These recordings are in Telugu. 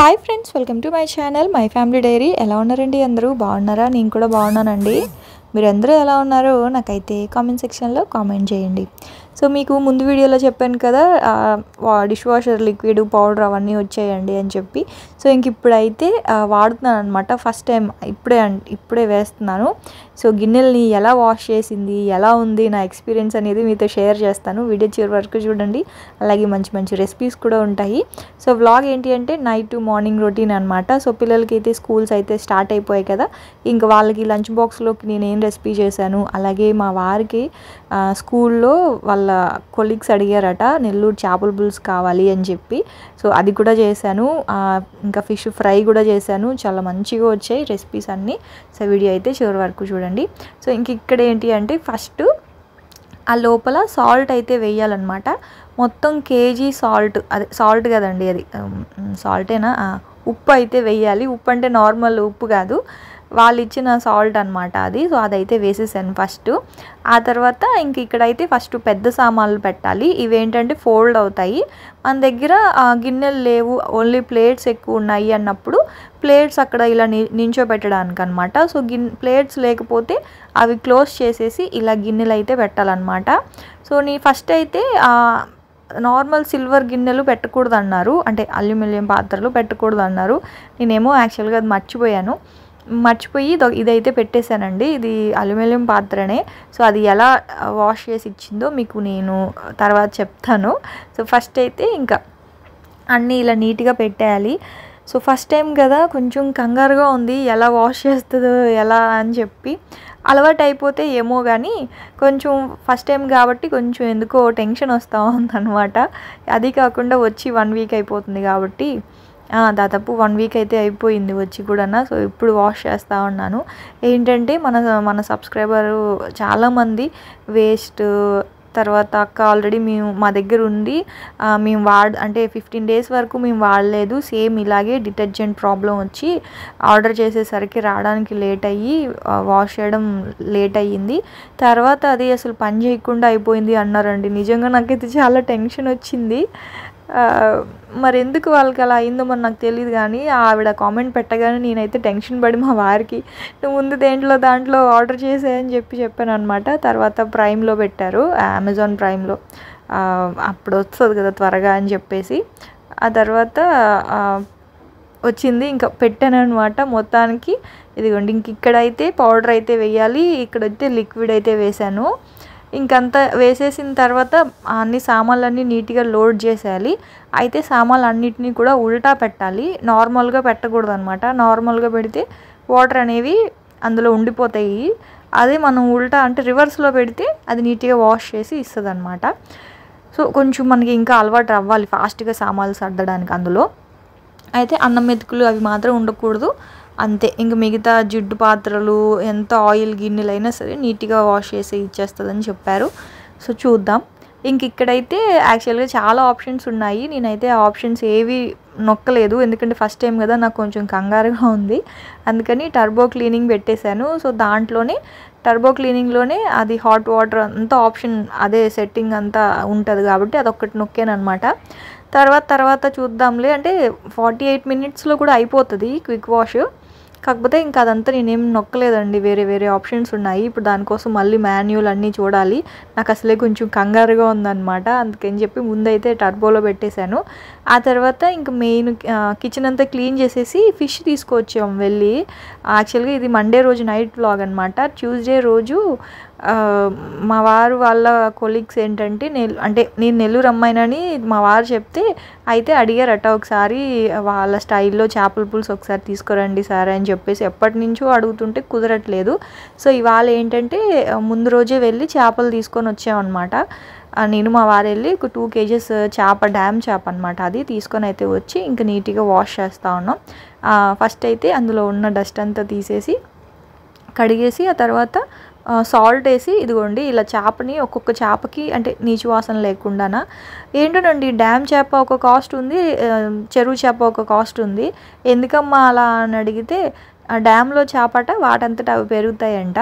Hi friends, welcome to my channel my family diary. ఎలా ఉన్నారండి? అందరూ బాగున్నారా? నేను కూడా బాగున్నానండి. మీరందరూ ఎలా ఉన్నారో నాకైతే కామెంట్ సెక్షన్లో కామెంట్ చేయండి. సో మీకు ముందు వీడియోలో చెప్పాను కదా, డిష్ వాషర్ లిక్విడ్ పౌడర్ అవన్నీ వచ్చాయండి అని చెప్పి. సో ఇంక ఇప్పుడైతే వాడుతున్నాను అనమాట. ఫస్ట్ టైం ఇప్పుడే వేస్తున్నాను. సో గిన్నెల్ని ఎలా వాష్ చేసింది, ఎలా ఉంది నా ఎక్స్పీరియన్స్ అనేది మీతో షేర్ చేస్తాను. వీడియో చివరి వరకు చూడండి. అలాగే మంచి మంచి రెసిపీస్ కూడా ఉంటాయి. సో వ్లాగ్ ఏంటి అంటే నైట్ టు మార్నింగ్ రొటీన్ అనమాట. సో పిల్లలకి అయితే స్కూల్స్ అయితే స్టార్ట్ అయిపోయాయి కదా, ఇంకా వాళ్ళకి లంచ్ బాక్స్లోకి నేను ఏం రెసిపీ చేశాను, అలాగే మా వారికి స్కూల్లో వాళ్ళ కొలీగ్స్ అడిగారట నెల్లూరు చేపల పులుసు కావాలి అని చెప్పి. సో అది కూడా చేశాను. ఇంకా ఫిష్ ఫ్రై కూడా చేశాను. చాలా మంచిగా వచ్చాయి రెసిపీస్ అన్నీ. సో వీడియో అయితే చివరి వరకు చూడండి. సో ఇంక ఇక్కడ ఏంటి అంటే ఫస్ట్ ఆ లోపల సాల్ట్ అయితే వేయాలన్నమాట. మొత్తం కేజీ సాల్ట్, అదే సాల్ట్ కదండి, అది సాల్టేనా, ఉప్పు అయితే వేయాలి. ఉప్పు అంటే నార్మల్ ఉప్పు కాదు, వాళ్ళు ఇచ్చిన సాల్ట్ అనమాట అది. సో అదైతే వేసేసాను ఫస్ట్. ఆ తర్వాత ఇంక ఇక్కడైతే ఫస్ట్ పెద్ద సామాన్లు పెట్టాలి. ఇవేంటంటే ఫోల్డ్ అవుతాయి. మన దగ్గర గిన్నెలు లేవు, ఓన్లీ ప్లేట్స్ ఎక్కువ ఉన్నాయి అన్నప్పుడు ప్లేట్స్ అక్కడ ఇలా నించోబెట్టడానికి అనమాట. సో ప్లేట్స్ లేకపోతే అవి క్లోజ్ చేసేసి ఇలా గిన్నెలు అయితే పెట్టాలన్నమాట. సో ఫస్ట్ అయితే నార్మల్ సిల్వర్ గిన్నెలు పెట్టకూడదు అన్నారు, అంటే అల్యూమినియం పాత్రలు పెట్టకూడదు అన్నారు. నేనేమో యాక్చువల్గా అది మర్చిపోయి ఇదైతే పెట్టేశానండి. ఇది అల్యూమినియం పాత్రనే. సో అది ఎలా వాష్ చేసి ఇచ్చిందో మీకు నేను తర్వాత చెప్తాను. సో ఫస్ట్ అయితే ఇంకా అన్నీ ఇలా నీట్గా పెట్టేయాలి. సో ఫస్ట్ టైం కదా, కొంచెం కంగారుగా ఉంది, ఎలా వాష్ చేస్తుందో ఎలా అని చెప్పి. అలవాటు అయిపోతే ఏమో కానీ కొంచెం ఫస్ట్ టైం కాబట్టి కొంచెం ఎందుకో టెన్షన్ వస్తూ ఉందన్నమాట. అది కాకుండా వచ్చి 1 వీక్ అయిపోతుంది కాబట్టి, దాదాపు 1 వీక్ అయితే అయిపోయింది వచ్చి కూడా. సో ఇప్పుడు వాష్ చేస్తూ ఉన్నాను. ఏంటంటే మన సబ్స్క్రైబరు చాలామంది వేస్ట్ తర్వాత అక్క ఆల్రెడీ మా దగ్గర ఉంది, మేము అంటే 15 డేస్ వరకు మేము వాడలేదు, సేమ్ ఇలాగే డిటర్జెంట్ ప్రాబ్లం వచ్చి ఆర్డర్ చేసేసరికి రావడానికి లేట్ అయ్యి వాష్ చేయడం లేట్ అయ్యింది, తర్వాత అది అసలు పని చేయకుండా అయిపోయింది అన్నారండి. నిజంగా నాకైతే చాలా టెన్షన్ వచ్చింది. మరి ఎందుకు వాళ్ళకి అలా అయిందో మరి నాకు తెలియదు, కానీ ఆవిడ కామెంట్ పెట్టగానే నేనైతే టెన్షన్ పడి మా వారికి నువ్వు ముందు దాంట్లో ఆర్డర్ చేసేయని చెప్పాను అనమాట. తర్వాత ప్రైమ్లో పెట్టారు, అమెజాన్ ప్రైమ్లో, అప్పుడు వస్తుంది కదా త్వరగా అని చెప్పేసి. ఆ తర్వాత వచ్చింది, ఇంకా పెట్టాను అనమాట. మొత్తానికి ఇదిగోండి, ఇక్కడైతే పౌడర్ అయితే వేయాలి, ఇక్కడైతే లిక్విడ్ అయితే వేసాను. ఇంకంతా వేసేసిన తర్వాత అన్ని సామాన్లన్నీ నీట్గా లోడ్ చేసేయాలి. అయితే సామాన్లు అన్నిటినీ కూడా ఉల్టా పెట్టాలి, నార్మల్గా పెట్టకూడదు అనమాట. నార్మల్గా పెడితే వాటర్ అనేవి అందులో ఉండిపోతాయి. అదే మనం ఉల్టా అంటే రివర్స్లో పెడితే అది నీట్గా వాష్ చేసి ఇస్తుంది అనమాట. సో కొంచెం మనకి ఇంకా అలవాటు అవ్వాలి ఫాస్ట్గా సామాన్లు సర్దడానికి అందులో. అయితే అన్నం మెతుకులు అవి మాత్రం ఉండకూడదు అంతే. ఇంక మిగతా జిడ్డు పాత్రలు, ఎంత ఆయిల్ గిన్నెలైనా సరే నీట్గా వాష్ చేసి ఇచ్చేస్తుందని చెప్పారు. సో చూద్దాం. ఇంక ఇక్కడైతే యాక్చువల్గా చాలా ఆప్షన్స్ ఉన్నాయి. నేనైతే ఆ ఆప్షన్స్ ఏవి నొక్కలేదు, ఎందుకంటే ఫస్ట్ టైం కదా, నాకు కొంచెం కంగారుగా ఉంది. అందుకని టర్బో క్లీనింగ్ పెట్టేశాను. సో టర్బో క్లీనింగ్లోనే అది హాట్ వాటర్ అంతా ఆప్షన్, అదే సెట్టింగ్ అంతా ఉంటుంది కాబట్టి అదొక్కటి నొక్కాను అనమాట. తర్వాత చూద్దాంలే అంటే 48 మినిట్స్లో కూడా అయిపోతుంది క్విక్ వాష్. కాకపోతే ఇంకా అదంతా నేనేం నొక్కలేదండి, వేరే ఆప్షన్స్ ఉన్నాయి. ఇప్పుడు దానికోసం మళ్ళీ మాన్యువల్ అన్నీ చూడాలి. నాకు అసలే కొంచెం కంగారుగా ఉందన్నమాట. అందుకని చెప్పి ముందైతే టర్బోలో పెట్టేశాను. ఆ తర్వాత ఇంకా మెయిన్ కిచెన్ అంతా క్లీన్ చేసేసి ఫిష్ తీసుకొచ్చాము వెళ్ళి. యాక్చువల్గా ఇది మండే రోజు నైట్ వ్లాగ్ అనమాట. ట్యూస్డే రోజు మా వారు వాళ్ళ కొలీగ్స్ ఏంటంటే నేను నెల్లూరు అమ్మాయినని మా వారు చెప్తే అయితే అడిగారట, ఒకసారి వాళ్ళ స్టైల్లో చేపల పులుసు ఒకసారి తీసుకురండి సార్ అని చెప్పేసి. ఎప్పటి నుంచో అడుగుతుంటే కుదరట్లేదు. సో ఇవాళ ఏంటంటే ముందు రోజే వెళ్ళి చేపలు తీసుకొని వచ్చామన్నమాట. నేను మా వారు వెళ్ళి 2 kgs డ్యామ్ చేప అనమాట, అది తీసుకొని అయితే వచ్చి ఇంకా నీట్గా వాష్ చేస్తూ ఉన్నాం. ఫస్ట్ అయితే అందులో ఉన్న డస్ట్ అంతా తీసేసి కడిగేసి ఆ తర్వాత సాల్ట్ వేసి ఇదిగోండి ఇలా చేపని ఒక్కొక్క చేపకి అంటే నీచు వాసన లేకుండానా. ఏంటోనండి, డ్యామ్ చేప ఒక కాస్ట్ ఉంది, చెరువు చేప ఒక కాస్ట్ ఉంది. ఎందుకమ్మా అలా అని అడిగితే డ్యామ్లో చేపట వాటంతటా అవి పెరుగుతాయంట.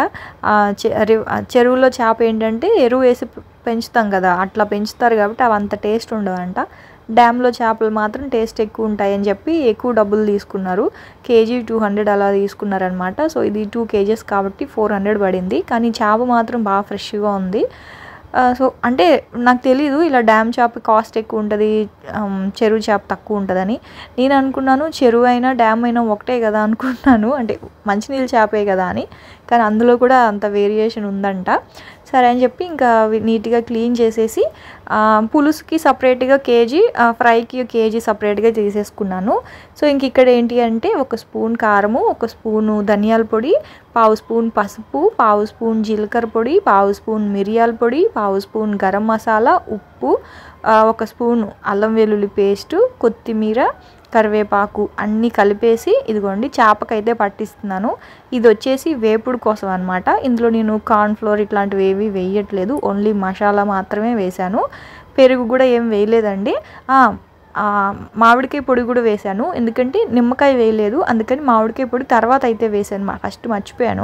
చెరువులో చేప ఏంటంటే ఎరువు వేసి పెంచుతాం కదా, అట్లా పెంచుతారు కాబట్టి అవి అంత టేస్ట్ ఉండవంట. డ్యామ్లో చేపలు మాత్రం టేస్ట్ ఎక్కువ ఉంటాయని చెప్పి ఎక్కువ డబ్బులు తీసుకున్నారు. కేజీ 200 అలా తీసుకున్నారనమాట. సో ఇది 2 kgs కాబట్టి 400 పడింది. కానీ చేప మాత్రం బాగా ఫ్రెష్గా ఉంది. సో అంటే నాకు తెలీదు ఇలా డ్యామ్ చేప కాస్ట్ ఎక్కువ ఉంటుంది, చెరువు చేప తక్కువ ఉంటుందని. నేను అనుకున్నాను చెరువు అయినా డ్యామ్ అయినా ఒకటే కదా అనుకున్నాను, అంటే మంచినీళ్ళ చేపే కదా అని. కానీ అందులో కూడా అంత వేరియేషన్ ఉందంట. సరే అని చెప్పి ఇంకా నీట్గా క్లీన్ చేసేసి పులుసుకి సపరేట్గా కేజీ, ఫ్రైకి కేజీ సపరేట్గా తీసేసుకున్నాను. సో ఇంక ఇక్కడ ఏంటి అంటే 1 స్పూన్ కారము, 1 స్పూను ధనియాల పొడి, 1/2 స్పూన్ పసుపు, 1/2 స్పూన్ జీలకర్ర పొడి, 1/2 స్పూన్ మిరియాల పొడి, 1/2 స్పూన్ గరం మసాలా, ఉప్పు, 1 స్పూన్ అల్లం వెల్లుల్లి పేస్టు, కొత్తిమీర, కరివేపాకు అన్నీ కలిపేసి ఇదిగోండి చేపకైతే పట్టిస్తున్నాను. ఇది వచ్చేసి వేపుడు కోసం అనమాట. ఇందులో నేను కార్న్ఫ్లోర్ ఇట్లాంటివి ఏవి వేయట్లేదు, ఓన్లీ మసాలా మాత్రమే వేశాను. పెరుగు కూడా ఏం వేయలేదండి. మామిడికాయ పొడి కూడా వేశాను, ఎందుకంటే నిమ్మకాయ వేయలేదు, అందుకని మామిడికాయ పొడి తర్వాత అయితే వేసాను. ఫస్ట్ మర్చిపోయాను,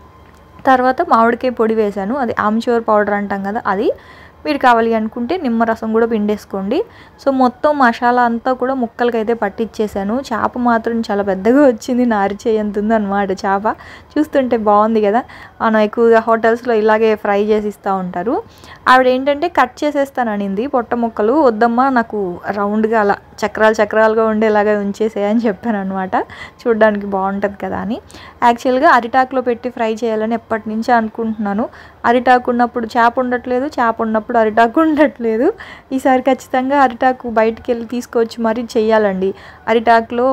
తర్వాత మామిడికాయ పొడి వేశాను. అది ఆమ్చూర్ పౌడర్ అంటాం కదా అది. మీరు కావాలి అనుకుంటే నిమ్మరసం కూడా పిండేసుకోండి. సో మొత్తం మసాలా అంతా కూడా ముక్కలకైతే పట్టించేసాను. చేప మాత్రం చాలా పెద్దగా వచ్చింది, నారిచేయంత ఉందన్నమాట చేప. చూస్తుంటే బాగుంది కదా. మనం ఎక్కువగా హోటల్స్లో ఇలాగే ఫ్రై చేసి ఇస్తూ ఉంటారు. ఆవిడ ఏంటంటే కట్ చేసేస్తాననింది పొట్ట ముక్కలు. వద్దమ్మా నాకు రౌండ్గా అలా చక్రాలుగా ఉండేలాగా ఉంచేసేయని చెప్పాను అనమాట, చూడడానికి బాగుంటుంది కదా అని. యాక్చువల్గా అరిటాకులో పెట్టి ఫ్రై చేయాలని ఎప్పటి నుంచో అనుకుంటున్నాను. అరిటాకు ఉన్నప్పుడు చేప ఉండట్లేదు, చేప ఉన్నప్పుడు అరిటాకు ఉండట్లేదు. ఈసారి ఖచ్చితంగా అరిటాకు బయటికి వెళ్ళి తీసుకొచ్చి మరీ చెయ్యాలండి. అరిటాకులో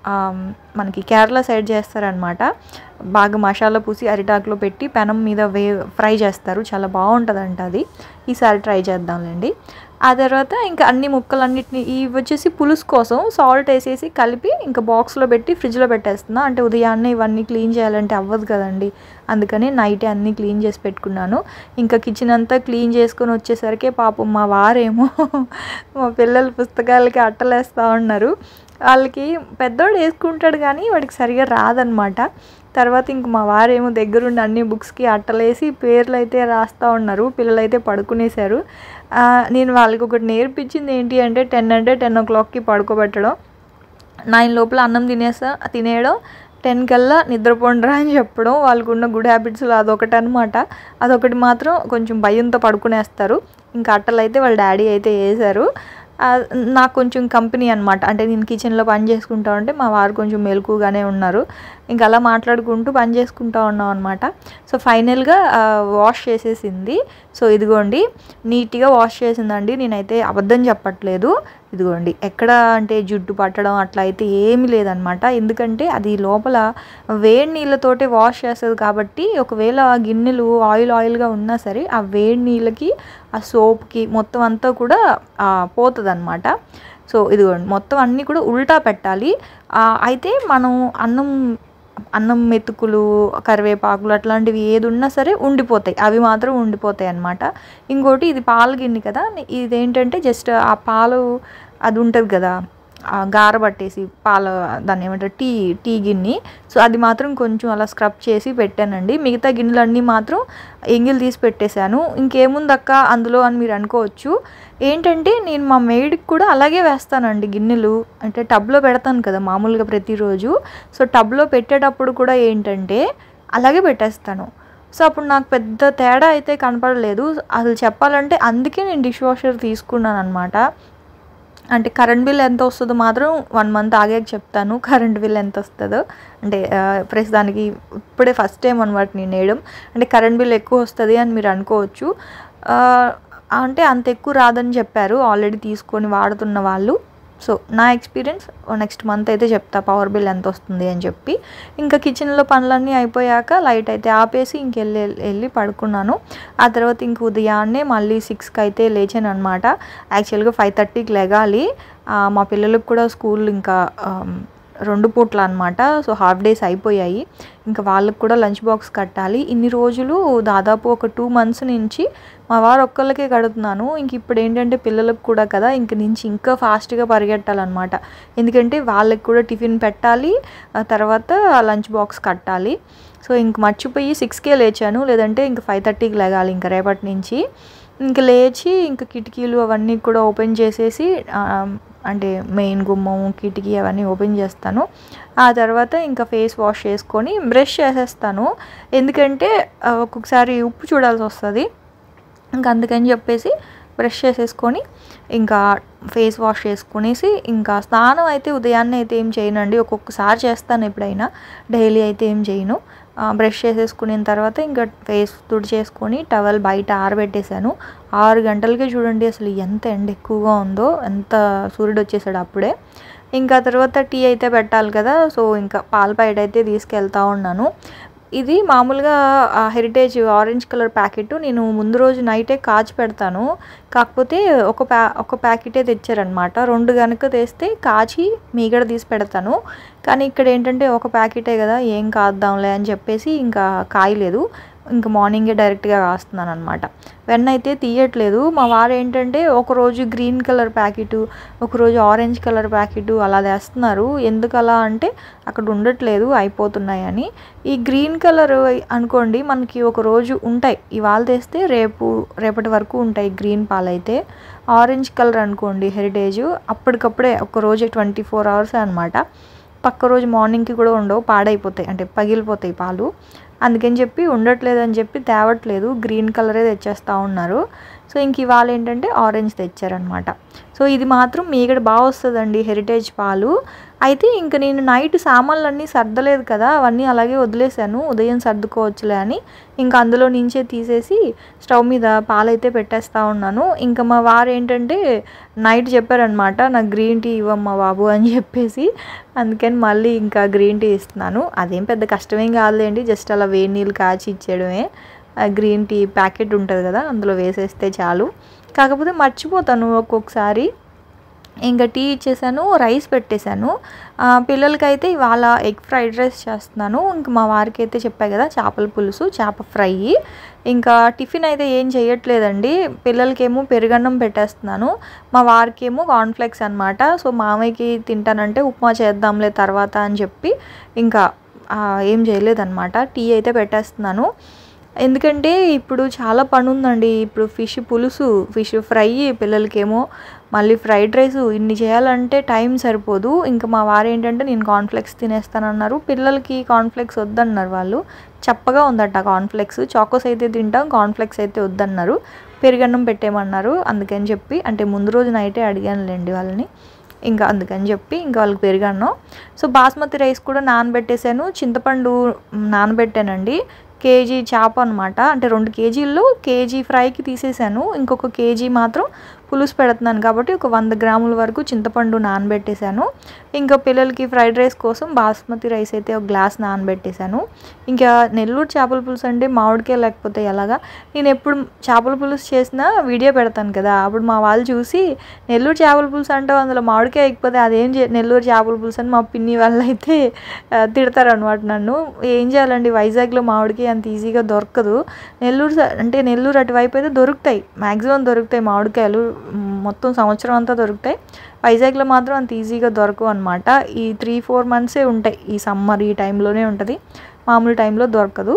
మనకి కేరళ సైడ్ చేస్తారనమాట, బాగా మసాలా పూసి అరిటాకులో పెట్టి పెనం మీద ఫ్రై చేస్తారు, చాలా బాగుంటుందంట అది. ఈసారి ట్రై చేద్దాంలేండి. ఆ తర్వాత ఇంకా అన్ని ముక్కలన్నిటిని ఇవి వచ్చేసి పులుసు కోసం సాల్ట్ వేసేసి కలిపి ఇంకా బాక్స్లో పెట్టి ఫ్రిడ్జ్లో పెట్టేస్తున్నా. అంటే ఉదయాన్నే ఇవన్నీ క్లీన్ చేయాలంటే అవ్వదు కదండి, అందుకని నైటే అన్నీ క్లీన్ చేసి పెట్టుకున్నాను. ఇంకా కిచెన్ అంతా క్లీన్ చేసుకొని వచ్చేసరికి పాపం మా వారేమో మా పిల్లల పుస్తకాలకి అట్టలేస్తూ ఉన్నారు. వాళ్ళకి పెద్దోడు వేసుకుంటాడు కానీ వాడికి సరిగా రాదనమాట. తర్వాత ఇంక మా వారేమో దగ్గరుండి అన్ని బుక్స్కి అట్టలేసి పేర్లు అయితే రాస్తూ ఉన్నారు. పిల్లలైతే పడుకునేశారు. నేను వాళ్ళకి ఒకటి నేర్పించింది ఏంటి అంటే 10 o'clockకి పడుకోబెట్టడం, 9 లోపల అన్నం తినేయడం, 10 కల్లా నిద్రపోండిరా అని చెప్పడం. వాళ్ళకున్న గుడ్ హ్యాబిట్స్లో అదొకటి అనమాట. అదొకటి మాత్రం కొంచెం భయంతో పడుకునేస్తారు. ఇంకా అట్టలు అయితే వాళ్ళ డాడీ అయితే వేశారు. నాకు కొంచెం కంపెనీ అనమాట, అంటే నేను కిచెన్లో పని చేసుకుంటా ఉంటే మా వారు కొంచెం మెలకుగానే ఉన్నారు. ఇంకా అలా మాట్లాడుకుంటూ పని చేసుకుంటూ ఉన్నాం అనమాట. సో ఫైనల్గా వాష్ చేసేసింది. సో ఇదిగోండి నీట్గా వాష్ చేసిందండి. నేనైతే అబద్ధం చెప్పట్లేదు. ఇదిగోండి ఎక్కడ అంటే జుట్టు పట్టడం అట్లా అయితే ఏమీ లేదనమాట, ఎందుకంటే అది లోపల వేడి నీళ్ళతోటే వాష్ చేస్తుంది కాబట్టి ఒకవేళ గిన్నెలు ఆయిల్గా ఉన్నా సరే ఆ వేడి నీళ్ళకి ఆ సోప్కి మొత్తం అంతా కూడా పోతుంది అనమాట. సో ఇదిగోండి మొత్తం అన్నీ కూడా ఉల్టా పెట్టాలి. అయితే మనం అన్నం మెతుకులు, కరివేపాకులు అట్లాంటివి ఏది ఉన్నా సరే ఉండిపోతాయి, అవి మాత్రం ఉండిపోతాయి అన్నమాట. ఇంకోటి ఇది పాలు గిన్నె కదా, ఇదేంటంటే జస్ట్ ఆ పాలు అది ఉంటుంది కదా గార పట్టేసి దాన్ని ఏమంటారు టీ గిన్నె. సో అది మాత్రం కొంచెం అలా స్క్రబ్ చేసి పెట్టానండి. మిగతా గిన్నెలన్నీ మాత్రం ఎంగిల్ తీసి పెట్టేశాను. ఇంకేముందక్క అందులో అని మీరు అనుకోవచ్చు. ఏంటంటే నేను మా మెయిడ్కి కూడా అలాగే వేస్తానండి గిన్నెలు, అంటే టబ్లో పెడతాను కదా మామూలుగా ప్రతిరోజు. సో టబ్లో పెట్టేటప్పుడు కూడా ఏంటంటే అలాగే పెట్టేస్తాను. సో అప్పుడు నాకు పెద్ద తేడా అయితే కనపడలేదు అసలు చెప్పాలంటే. అందుకే నేను డిష్ వాషర్ తీసుకున్నాను అనమాట. అంటే కరెంట్ బిల్ ఎంత వస్తుందో మాత్రం 1 month ఆగాక చెప్తాను, కరెంట్ బిల్ ఎంత వస్తుందో. అంటే ప్రస్తుతానికి ఇప్పుడే ఫస్ట్ టైం అనమాట నేను వేయడం. అంటే కరెంట్ బిల్ ఎక్కువ వస్తుంది అని మీరు అనుకోవచ్చు. అంటే అంత ఎక్కువ రాదని చెప్పారు ఆల్రెడీ తీసుకొని వాడుతున్న వాళ్ళు. సో నా ఎక్స్పీరియన్స్ నెక్స్ట్ మంత్ అయితే చెప్తా పవర్ బిల్ ఎంత వస్తుంది అని చెప్పి. ఇంకా కిచెన్లో పనులన్నీ అయిపోయాక లైట్ అయితే ఆపేసి ఇంకెళ్ళి పడుకున్నాను. ఆ తర్వాత ఇంక ఉదయాన్నే మళ్ళీ 6కి అయితే లేచాను అనమాట. యాక్చువల్గా 5:30కి లెగాలి. మా పిల్లలకు కూడా స్కూల్ ఇంకా 2 పూట్ల అనమాట. సో హాఫ్ డేస్ అయిపోయాయి. ఇంకా వాళ్ళకి కూడా లంచ్ బాక్స్ కట్టాలి. ఇన్ని రోజులు దాదాపు ఒక 2 months నుంచి మా వారు ఒక్కళ్ళకే కడుతున్నాను. ఇంక ఇప్పుడు ఏంటంటే పిల్లలకు కూడా కదా, ఇంక నుంచి ఇంకా ఫాస్ట్గా పరిగెట్టాలన్నమాట. ఎందుకంటే వాళ్ళకి కూడా టిఫిన్ పెట్టాలి, తర్వాత లంచ్ బాక్స్ కట్టాలి. సో ఇంక మర్చిపోయి 6కే లేచాను, లేదంటే ఇంక 5:30కి లెగాలి ఇంకా రేపటి నుంచి. ఇంక లేచి ఇంక కిటికీలు అవన్నీ కూడా ఓపెన్ చేసేసి అంటే మెయిన్ గుమ్మం కిటికీ అవన్నీ ఓపెన్ చేస్తాను. ఆ తర్వాత ఇంకా ఫేస్ వాష్ చేసుకొని బ్రష్ చేసేస్తాను. ఎందుకంటే ఒక్కొక్కసారి ఉప్పు చూడాల్సి వస్తుంది. ఇంకా అందుకని చెప్పేసి బ్రష్ చేసేసుకొని ఇంకా ఫేస్ వాష్ చేసుకునేసి ఇంకా స్నానం అయితే ఉదయాన్నే అయితే ఏం చేయనండి. ఒక్కొక్కసారి చేస్తాను, ఎప్పుడైనా డైలీ అయితే ఏం చేయను. బ్రష్ చేసేసుకున్న తర్వాత ఇంకా ఫేస్ తుడిచేసుకొని టవల్ బయట ఆరబెట్టేశాను. 6 గంటలకే చూడండి అసలు ఎంత ఎండ ఎక్కువగా ఉందో, ఎంత సూర్యుడు వచ్చేసాడు అప్పుడే. ఇంకా తర్వాత టీ అయితే పెట్టాలి కదా, సో ఇంకా పాల ప్యాకెట్ అయితే తీసుకెళ్తా ఉన్నాను. ఇది మామూలుగా హెరిటేజ్ ఆరెంజ్ కలర్ ప్యాకెట్ నేను ముందు రోజు నైటే కాచి పెడతాను. కాకపోతే ఒక ప్యాకెటే తెచ్చారనమాట. 2 కనుక తెస్తే కాచి మీగడ తీసి పెడతాను. కానీ ఇక్కడ ఏంటంటే ఒక ప్యాకెటే కదా, ఏం కాద్దాంలే అని చెప్పేసి ఇంకా కాయలేదు. ఇంకా మార్నింగే డైరెక్ట్గా కాస్తున్నాను అనమాట. వెన్న అయితే తీయట్లేదు. మా వారు ఏంటంటే ఒకరోజు గ్రీన్ కలర్ ప్యాకెట్, ఒకరోజు ఆరెంజ్ కలర్ ప్యాకెట్ అలా తెస్తున్నారు. ఎందుకు అలా అంటే అక్కడ ఉండట్లేదు, అయిపోతున్నాయని. ఈ గ్రీన్ కలర్ అనుకోండి మనకి ఒక రోజు ఉంటాయి, ఇవాళ తెస్తే రేపటి వరకు ఉంటాయి గ్రీన్ పాలైతే. ఆరెంజ్ కలర్ అనుకోండి హెరిటేజ్, అప్పటికప్పుడే ఒక రోజు 24 hours అనమాట. పక్క రోజు మార్నింగ్కి కూడా ఉండవు, పాడైపోతాయి, అంటే పగిలిపోతాయి పాలు. అందుకని చెప్పి ఉండట్లేదని చెప్పి తేవట్లేదు, గ్రీన్ కలరే తెచ్చేస్తూ ఉన్నారు. సో ఇంక ఇవాళ ఏంటంటే ఆరెంజ్ తెచ్చారనమాట. సో ఇది మాత్రం మీగడ బాగా వస్తుందండి హెరిటేజ్ పాలు. అయితే ఇంక నేను నైట్ సామాన్లన్నీ సర్దలేదు కదా, అవన్నీ అలాగే వదిలేశాను, ఉదయం సర్దుకోవచ్చులే అని. ఇంకా అందులో నుంచే తీసేసి స్టవ్ మీద పాలైతే పెట్టేస్తూ ఉన్నాను. ఇంకా మా వారు ఏంటంటే నైట్ చెప్పారనమాట, నాకు గ్రీన్ టీ ఇవ్వమ్మా బాబు అని చెప్పేసి. అందుకని మళ్ళీ ఇంకా గ్రీన్ టీ ఇస్తున్నాను. అదేం పెద్ద కష్టమేం కాదులేండి, జస్ట్ అలా వేడి నీళ్ళు కాచి ఇచ్చేయడమే. గ్రీన్ టీ ప్యాకెట్ ఉంటుంది కదా, అందులో వేసేస్తే చాలు. కాకపోతే మర్చిపోతాను ఒక్కొక్కసారి. ఇంకా టీ ఇచ్చేసాను, రైస్ పెట్టేశాను. పిల్లలకైతే ఇవాళ ఎగ్ ఫ్రైడ్ రైస్ చేస్తున్నాను. ఇంక మా వారికి అయితే చెప్పా కదా చేపల పులుసు, చేప ఫ్రై. ఇంకా టిఫిన్ అయితే ఏం చేయట్లేదండి. పిల్లలకేమో పెరుగన్నం పెట్టేస్తున్నాను, మా వారికేమో కార్న్ఫ్లెక్స్ అనమాట. సో మామయ్యకి తింటానంటే ఉప్మా చేద్దాంలే తర్వాత అని చెప్పి ఇంకా ఏం చేయలేదన్నమాట. టీ అయితే పెట్టేస్తున్నాను. ఎందుకంటే ఇప్పుడు చాలా పని ఉందండి. ఇప్పుడు ఫిష్ పులుసు, ఫిష్ ఫ్రై, పిల్లలకేమో మళ్ళీ ఫ్రైడ్ రైస్, ఇన్ని చేయాలంటే టైం సరిపోదు. ఇంకా మా వారు ఏంటంటే నేను కార్న్ఫ్లెక్స్ తినేస్తానన్నారు. పిల్లలకి కార్న్ఫ్లెక్స్ వద్దన్నారు, వాళ్ళు చప్పగా ఉందట కార్న్ఫ్లెక్స్. చాకోస్ అయితే తింటాం, కార్న్ఫ్లెక్స్ అయితే వద్దన్నారు. పెరుగన్నం పెట్టేయమన్నారు. అందుకని చెప్పి, అంటే ముందు రోజు నైటే అడిగానులేండి వాళ్ళని, ఇంకా అందుకని చెప్పి ఇంకా వాళ్ళకి పెరుగన్నం. సో బాస్మతి రైస్ కూడా నానబెట్టేశాను, చింతపండు నానబెట్టానండి. కేజీ చేప అనమాట, అంటే 2 కేజీల్లో కేజీ ఫ్రైకి తీసేసాను, ఇంకొక కేజీ మాత్రం పులుసు పెడుతున్నాను కాబట్టి ఒక 100 గ్రాముల వరకు చింతపండు నానబెట్టేశాను. ఇంకా పిల్లలకి ఫ్రైడ్ రైస్ కోసం బాస్మతి రైస్ అయితే ఒక గ్లాస్ నానబెట్టేశాను. ఇంకా నెల్లూరు చేపల పులుసు అంటే మామిడికాయ లేకపోతే ఎలాగా. నేను ఎప్పుడు చేపల పులుసు చేసినా వీడియో పెడతాను కదా, అప్పుడు మా వాళ్ళు చూసి నెల్లూరు చేపల పులుసు అంటే అందులో మామిడికాయ ఎక్కిపోతే అదేం నెల్లూరు చేపల పులుసు అని మా పిన్ని వాళ్ళు అయితే తిడతారనమాట నన్ను. ఏం చేయాలండి, వైజాగ్లో మామిడికాయ అంత ఈజీగా దొరకదు. నెల్లూరు అటువైపు అయితే దొరుకుతాయి, మ్యాక్సిమం దొరుకుతాయి మామిడికాయలు, మొత్తం సంవత్సరం అంతా దొరుకుతాయి. వైజాగ్లో మాత్రం అంత ఈజీగా దొరకవు అనమాట. ఈ 3-4 మంత్సే ఉంటాయి, ఈ సమ్మర్ ఈ టైంలోనే ఉంటుంది, మామూలు టైంలో దొరకదు.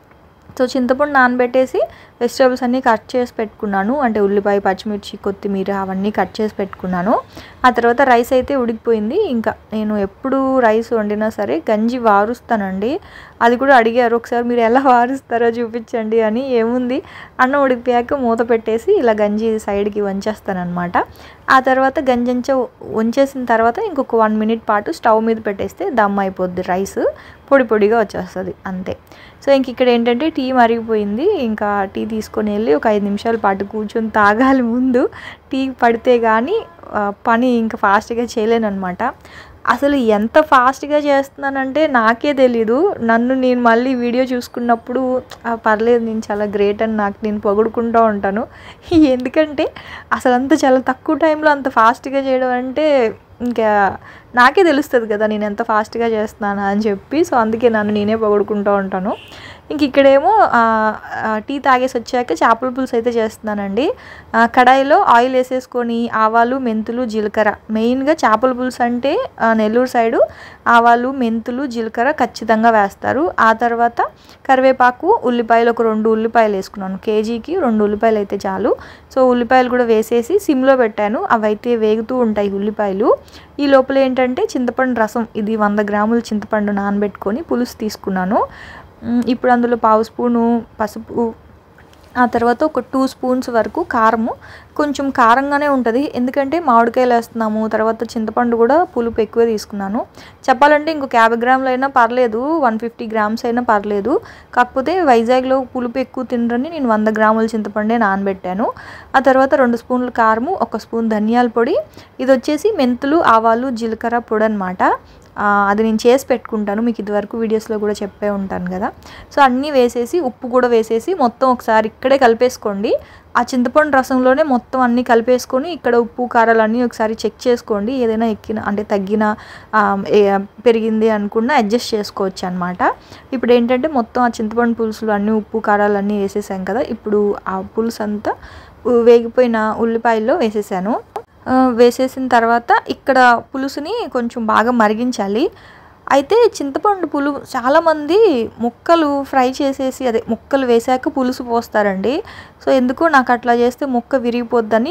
సో చింతపండు నానబెట్టేసి వెజిటేబుల్స్ అన్నీ కట్ చేసి పెట్టుకున్నాను, అంటే ఉల్లిపాయ, పచ్చిమిర్చి, కొత్తిమీర అవన్నీ కట్ చేసి పెట్టుకున్నాను. ఆ తర్వాత రైస్ అయితే ఉడికిపోయింది. ఇంకా నేను ఎప్పుడు రైస్ వండినా సరే గంజి వారుస్తానండి. అది కూడా అడిగారు ఒకసారి, మీరు ఎలా వారుస్తారో చూపించండి అని. ఏముంది, అన్నం ఉడికిపోయాక మూత పెట్టేసి ఇలా గంజి సైడ్కి వంచేస్తానమాట. ఆ తర్వాత గంజంచ వంచేసిన తర్వాత ఇంకొక 1 minute పాటు స్టవ్ మీద పెట్టేస్తే దమ్ అయిపోద్ది, రైస్ పొడి పొడిగా వచ్చేస్తుంది అంతే. సో ఇంక ఇక్కడ ఏంటంటే టీ మరిగిపోయింది. ఇంకా టీ తీసుకొని వెళ్ళి ఒక 5 నిమిషాల పాటు కూర్చొని తాగాలి. ముందు టీ పడితే కానీ పని ఇంకా ఫాస్ట్గా చేయలేను అనమాట. అసలు ఎంత ఫాస్ట్గా చేస్తున్నానంటే నాకే తెలీదు. నేను మళ్ళీ వీడియో చూసుకున్నప్పుడు పర్లేదు, నేను చాలా గ్రేట్ అని నాకు నేను పొగుడుకుంటూ ఉంటాను. ఎందుకంటే అసలు చాలా తక్కువ టైంలో అంత ఫాస్ట్గా చేయడం అంటే ఇంకా నాకే తెలుస్తుంది కదా నేను ఎంత ఫాస్ట్గా చేస్తున్నాను అని చెప్పి. సో అందుకే నేనే పొగుడుకుంటూ ఉంటాను. ఇంక ఇక్కడేమో టీ తాగేసి వచ్చాక చేపల పులుసు అయితే చేస్తున్నానండి. కడాయిలో ఆయిల్ వేసేసుకొని ఆవాలు, మెంతులు, జీలకర్ర, మెయిన్గా చేపల పులుసు అంటే నెల్లూరు సైడు ఆవాలు, మెంతులు, జీలకర్ర ఖచ్చితంగా వేస్తారు. ఆ తర్వాత కరివేపాకు, ఉల్లిపాయలు ఒక 2 ఉల్లిపాయలు వేసుకున్నాను. కేజీకి 2 ఉల్లిపాయలు అయితే చాలు. సో ఉల్లిపాయలు కూడా వేసేసి సిమ్లో పెట్టాను. అవైతే వేగుతూ ఉంటాయి ఉల్లిపాయలు. ఈ లోపల ఏంటంటే చింతపండు రసం, ఇది 100 గ్రాముల చింతపండు నానబెట్టుకొని పులుసు తీసుకున్నాను. ఇప్పుడు అందులో 1/2 స్పూను పసుపు, ఆ తర్వాత ఒక 2 స్పూన్స్ వరకు కారము. కొంచెం కారంగానే ఉంటుంది, ఎందుకంటే మామిడికాయలు వేస్తున్నాము, తర్వాత చింతపండు కూడా పులుపు ఎక్కువే తీసుకున్నాను. చెప్పాలంటే ఇంకొక 50 గ్రాములు అయినా పర్లేదు, 150 గ్రామ్స్ అయినా పర్లేదు. కాకపోతే వైజాగ్లో పులుపు ఎక్కువ తినరని నేను 100 గ్రాముల చింతపండే నానబెట్టాను. ఆ తర్వాత 2 స్పూన్లు కారము, 1 స్పూన్ ధనియాల పొడి, ఇది వచ్చేసి మెంతులు, ఆవాలు, జీలకర్ర పొడి అనమాట. అది నేను చేసి పెట్టుకుంటాను, మీకు ఇదివరకు వీడియోస్లో కూడా చెప్పే ఉంటాను కదా. సో అన్నీ వేసేసి ఉప్పు కూడా వేసేసి మొత్తం ఒకసారి ఇక్కడే కలిపేసుకోండి. ఆ చింతపండు రసంలోనే మొత్తం అన్నీ కలిపేసుకొని ఇక్కడ ఉప్పు కారాలు అన్నీ ఒకసారి చెక్ చేసుకోండి. ఏదైనా ఎక్కిన అంటే తగ్గిన పెరిగింది అనుకున్నా అడ్జస్ట్ చేసుకోవచ్చు అనమాట. ఇప్పుడు ఏంటంటే మొత్తం ఆ చింతపండు పులుసులు అన్నీ ఉప్పు కారాలు అన్నీ వేసేసాం కదా. ఇప్పుడు ఆ పులుసు అంతా వేగిపోయిన ఉల్లిపాయల్లో వేసేసాను. వేసేసిన తర్వాత ఇక్కడ పులుసుని కొంచెం బాగా మరిగించాలి. అయితే చింతపండు చాలామంది ముక్కలు ఫ్రై చేసేసి అదే ముక్కలు వేసాక పులుసు పోస్తారండి. సో ఎందుకో నాకు అట్లా చేస్తే ముక్క విరిగిపోద్దని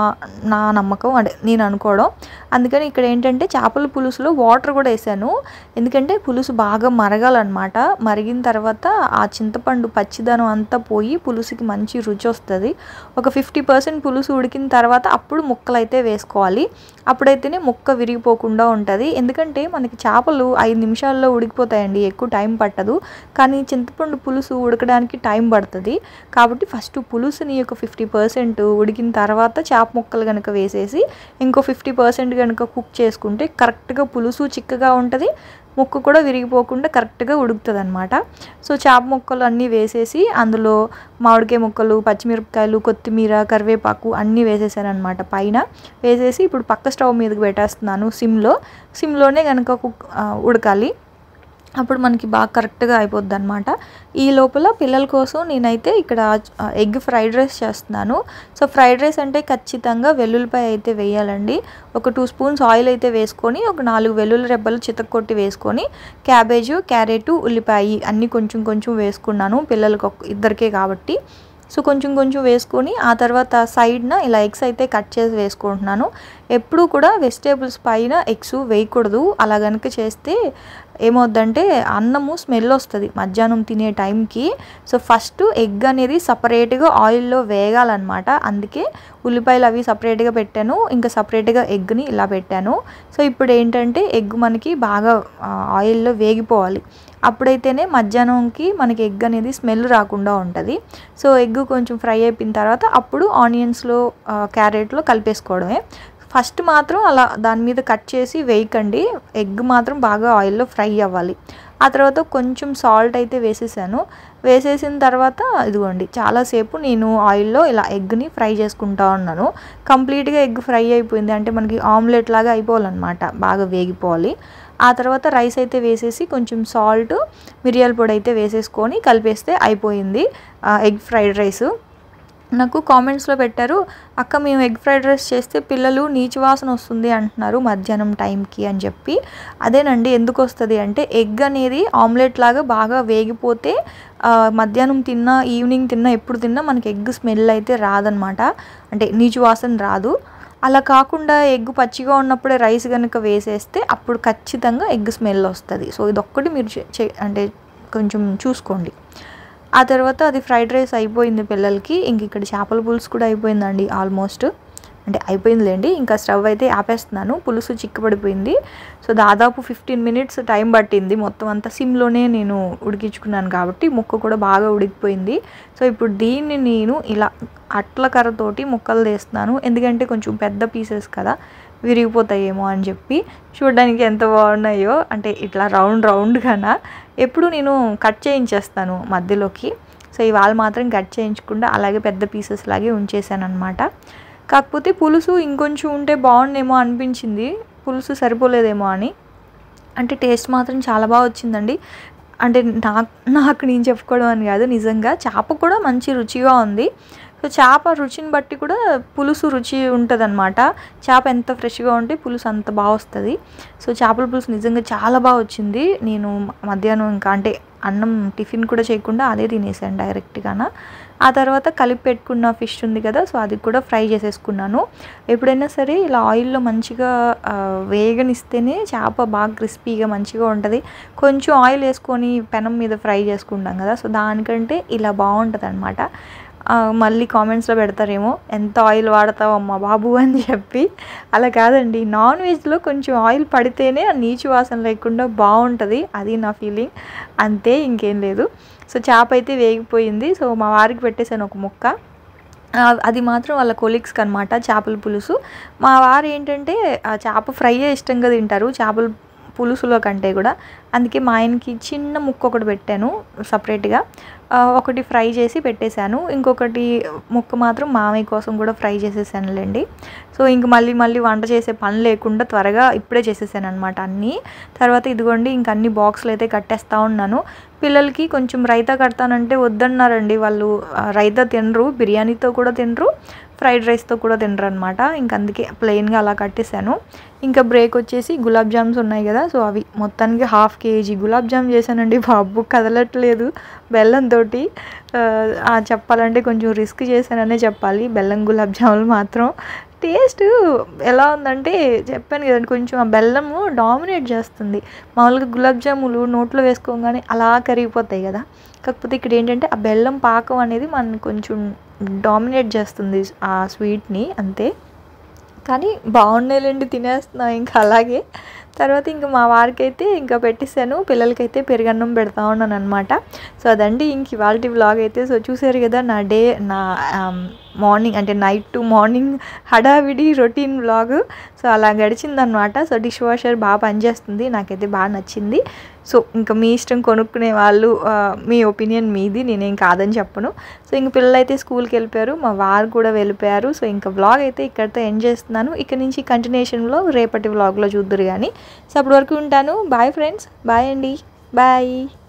నా నమ్మకం, అంటే నేను అనుకోవడం. అందుకని ఇక్కడ ఏంటంటే చేపల పులుసులో వాటర్ కూడా వేసాను, ఎందుకంటే పులుసు బాగా మరగాలన్నమాట. మరిగిన తర్వాత ఆ చింతపండు పచ్చిదనం అంతా పోయి పులుసుకి మంచి రుచి వస్తుంది. ఒక 50% పులుసు ఉడికిన తర్వాత అప్పుడు ముక్కలు అయితే వేసుకోవాలి. అప్పుడైతేనే ముక్క విరిగిపోకుండా ఉంటుంది. ఎందుకంటే మనకి చేపలు 5 నిమిషాల్లో ఉడికిపోతాయండి, ఎక్కువ టైం పట్టదు. కానీ చింతపండు పులుసు ఉడకడానికి టైం పడుతుంది. కాబట్టి ఫస్ట్ పులుసుని ఒక 50% ఉడికిన తర్వాత చేప ముక్కలు కనుక వేసేసి ఇంకో 50% కనుక కుక్ చేసుకుంటే కరెక్ట్గా పులుసు చిక్కగా ఉంటుంది, ముక్క కూడా విరిగిపోకుండా కరెక్ట్గా ఉడుకుతుంది అనమాట. సో చేప ముక్కలు అన్నీ వేసేసి అందులో మామిడికాయ ముక్కలు, పచ్చిమిరపకాయలు, కొత్తిమీర, కరివేపాకు అన్నీ వేసేసాను అనమాట. పైన వేసేసి ఇప్పుడు పక్క స్టవ్ మీదకి పెట్టేస్తున్నాను సిమ్లోనే కనుక ఉడకాలి. అప్పుడు మనకి బాగా కరెక్ట్గా అయిపోద్ది అనమాట. ఈ లోపల పిల్లల కోసం నేనైతే ఇక్కడ ఎగ్ ఫ్రైడ్ రైస్ చేస్తున్నాను. సో ఫ్రైడ్ రైస్ అంటే ఖచ్చితంగా వెల్లుల్లిపాయ అయితే వేయాలండి. ఒక 2 స్పూన్స్ ఆయిల్ అయితే వేసుకొని ఒక 4 వెల్లుల్లి రెబ్బలు చితక్కొట్టి వేసుకొని క్యాబేజు, క్యారెట్, ఉల్లిపాయ అన్నీ కొంచెం కొంచెం వేసుకున్నాను, పిల్లలకు ఇద్దరికే కాబట్టి. సో కొంచెం కొంచెం వేసుకొని ఆ తర్వాత సైడ్న ఇలా ఎగ్స్ అయితే కట్ చేసి వేసుకుంటున్నాను. ఎప్పుడూ కూడా వెజిటేబుల్స్ పైన ఎగ్స్ వేయకూడదు. అలా కనుక చేస్తే ఏమవుద్దంటే అన్నము స్మెల్ వస్తుంది మధ్యాహ్నం తినే టైంకి. సో ఫస్ట్ ఎగ్ అనేది సపరేట్గా ఆయిల్లో వేగాలన్నమాట. అందుకే ఉల్లిపాయలు అవి సపరేట్గా పెట్టాను, ఇంకా సపరేట్గా ఎగ్ని ఇలా పెట్టాను. సో ఇప్పుడు ఏంటంటే ఎగ్ మనకి బాగా ఆయిల్లో వేగిపోవాలి. అప్పుడైతేనే మధ్యాహ్నంకి మనకి ఎగ్ అనేది స్మెల్ రాకుండా ఉంటుంది. సో ఎగ్ కొంచెం ఫ్రై అయిపోయిన తర్వాత అప్పుడు ఆనియన్స్లో క్యారెట్లో కలిపేసుకోవడమే. ఫస్ట్ మాత్రం అలా దాని మీద కట్ చేసి వేయకండి, ఎగ్ మాత్రం బాగా ఆయిల్లో ఫ్రై అవ్వాలి. ఆ తర్వాత కొంచెం సాల్ట్ అయితే వేసేసిన తర్వాత ఇదిగోండి చాలాసేపు నేను ఆయిల్లో ఇలా ఎగ్ని ఫ్రై చేసుకుంటా ఉన్నాను. కంప్లీట్గా ఎగ్ ఫ్రై అయిపోయింది అంటే మనకి ఆమ్లెట్ లాగా అయిపోవాలన్నమాట, బాగా వేగిపోవాలి. ఆ తర్వాత రైస్ అయితే వేసేసి కొంచెం సాల్ట్, మిరియాల పొడి అయితే వేసేసుకొని కలిపేస్తే అయిపోయింది ఎగ్ ఫ్రైడ్ రైస్. నాకు కామెంట్స్లో పెట్టారు, అక్క మేము ఎగ్ ఫ్రైడ్ రైస్ చేస్తే పిల్లలు నీచు వాసన వస్తుంది అంటున్నారు మధ్యాహ్నం టైంకి అని చెప్పి. అదేనండి, ఎందుకు వస్తుంది అంటే ఎగ్ అనేది ఆమ్లెట్ లాగా బాగా వేగిపోతే మధ్యాహ్నం తిన్నా ఈవినింగ్ తిన్నా ఎప్పుడు తిన్నా మనకి ఎగ్ స్మెల్ అయితే రాదనమాట, అంటే నీచు వాసన రాదు. అలా కాకుండా ఎగ్ పచ్చిగా ఉన్నప్పుడే రైస్ కనుక వేసేస్తే అప్పుడు ఖచ్చితంగా ఎగ్ స్మెల్ వస్తుంది. సో ఇదొక్కటి మీరు అంటే కొంచెం చూసుకోండి. ఆ తర్వాత అది ఫ్రైడ్ రైస్ అయిపోయింది పిల్లలకి. ఇంక ఇక్కడ చేపల పులుసు కూడా అయిపోయిందండి, ఆల్మోస్ట్ అంటే అయిపోయిందిలేండి. ఇంకా స్టవ్ అయితే ఆపేస్తున్నాను, పులుసు చిక్కబడిపోయింది. సో దాదాపు 15 మినిట్స్ టైం పట్టింది, మొత్తం అంతా సిమ్లోనే నేను ఉడికించుకున్నాను కాబట్టి ముక్క కూడా బాగా ఉడికిపోయింది. సో ఇప్పుడు దీన్ని నేను ఇలా అట్ల కర్రతోటి ముక్కలు తీస్తున్నాను, ఎందుకంటే కొంచెం పెద్ద పీసెస్ కదా విరిగిపోతాయేమో అని చెప్పి. చూడడానికి ఎంత బాగున్నాయో, అంటే ఇట్లా రౌండ్గానా. ఎప్పుడు నేను కట్ చేయించేస్తాను మధ్యలోకి, సో ఇవాళ మాత్రం కట్ చేయించకుండా అలాగే పెద్ద పీసెస్ లాగే ఉంచేసాను అనమాట. కాకపోతే పులుసు ఇంకొంచెం ఉంటే బాగుండేమో అనిపించింది, పులుసు సరిపోలేదేమో అని. అంటే టేస్ట్ మాత్రం చాలా బాగా వచ్చిందండి. అంటే నాకు నేను చెప్పుకోవడం అని కాదు, నిజంగా చేప కూడా మంచి రుచిగా ఉంది. సో చేప రుచిని బట్టి కూడా పులుసు రుచి ఉంటుందన్నమాట. చేప ఎంత ఫ్రెష్గా ఉంటే పులుసు అంత బాగా వస్తుంది. సో చేపల పులుసు నిజంగా చాలా బాగా వచ్చింది. నేను మధ్యాహ్నం ఇంకా అంటే అన్నం టిఫిన్ కూడా చేయకుండా అదే తినేసాను డైరెక్ట్గాన. ఆ తర్వాత కలిపి పెట్టుకున్న ఫిష్ ఉంది కదా, సో అది కూడా ఫ్రై చేసేసుకున్నాను. ఎప్పుడైనా సరే ఇలా ఆయిల్లో మంచిగా వేగనిస్తేనే చేప బాగా క్రిస్పీగా మంచిగా ఉంటుంది. కొంచెం ఆయిల్ వేసుకొని పెనం మీద ఫ్రై చేసుకుంటాం కదా, సో దానికంటే ఇలా బాగుంటుంది అనమాట. మళ్ళీ కామెంట్స్లో పెడతారేమో ఎంత ఆయిల్ వాడతావు అమ్మ బాబు అని చెప్పి. అలా కాదండి, నాన్ వెజ్లో కొంచెం ఆయిల్ పడితేనే నీచు వాసన లేకుండా బాగుంటుంది, అది నా ఫీలింగ్, అంతే, ఇంకేం లేదు. సో చేప అయితే వేగిపోయింది. సో మా వారికి పెట్టేశాను ఒక ముక్క. అది మాత్రం వాళ్ళ కొలీగ్స్కి అనమాట చేపల పులుసు. మా వారు ఏంటంటే చేప ఫ్రైయే ఇష్టంగా తింటారు చేపల పులుసులో కంటే కూడా. అందుకే మా ఆయనకి చిన్న ముక్క ఒకటి పెట్టాను సపరేట్గా, ఒకటి ఫ్రై చేసి పెట్టేశాను, ఇంకొకటి ముక్క మాత్రం మామయ్య కోసం కూడా ఫ్రై చేసేసానులేండి. సో ఇంక మళ్ళీ వంట చేసే పని లేకుండా త్వరగా ఇప్పుడే చేసేసాను అనమాట అన్నీ. తర్వాత ఇదిగోండి ఇంక అన్ని బాక్సులు అయితే కట్టేస్తూ ఉన్నాను. పిల్లలకి కొంచెం రైతా కడతానంటే వద్దన్నారండి వాళ్ళు. రైతా తినరు, బిర్యానీతో కూడా తినరు, ఫ్రైడ్ రైస్తో కూడా తినరు అనమాట. ఇంక అందుకే ప్లెయిన్గా అలా కట్టేశాను. ఇంకా బ్రేక్ వచ్చేసి గులాబ్ జామ్స్ ఉన్నాయి కదా, సో అవి మొత్తానికి 1/2 kg గులాబ్ జామ్ చేశానండి. బాబు కదలట్లేదు బెల్లంతో. చెప్పాలంటే కొంచెం రిస్క్ చేశాననే చెప్పాలి. బెల్లం గులాబ్ జాములు మాత్రం టేస్ట్ ఎలా ఉందంటే చెప్పాను కదండి, కొంచెం ఆ బెల్లము డామినేట్ చేస్తుంది. మామూలుగా గులాబ్ జాములు నోట్లో వేసుకోగానే అలా కరిగిపోతాయి కదా, కాకపోతే ఇక్కడ ఏంటంటే ఆ బెల్లం పాకం అనేది మనని కొంచెం డామినేట్ చేస్తుంది ఆ స్వీట్ని, అంతే. కానీ బాగున్నాయిలేండి, తినేస్తున్నా ఇంకా అలాగే. తర్వాత ఇంకా మా వారికి అయితే ఇంకా పెట్టేశాను, పిల్లలకైతే పెరుగన్నం పెడతా ఉన్నాను అనమాట. సో అదండి ఇంక ఇవాల్టి వ్లాగ్ అయితే. సో చూసారు కదా నా మార్నింగ్ అంటే నైట్ టు మార్నింగ్ హడావిడి రొటీన్ వ్లాగ్. సో అలా గడిచిందనమాట. సో డిష్ వాషర్ బాగా పనిచేస్తుంది, నాకైతే బాగా నచ్చింది. సో ఇంకా మీ ఇష్టం, కొనుక్కునే వాళ్ళు మీ ఒపీనియన్ మీది, నేనేం కాదని చెప్పను. సో ఇంక పిల్లలు అయితే స్కూల్కి వెళ్ళిపోయారు, మా వారు కూడా వెళ్ళిపోయారు. సో ఇంకా వ్లాగ్ అయితే ఇక్కడితో ఎండ్ చేస్తున్నాను. ఇక్కడ నుంచి కంటిన్యూషన్లో రేపటి వ్లాగ్లో చూద్దరు కానీ. సో అప్పటి వరకు ఉంటాను. బాయ్ ఫ్రెండ్స్, బాయ్ అండి, బాయ్.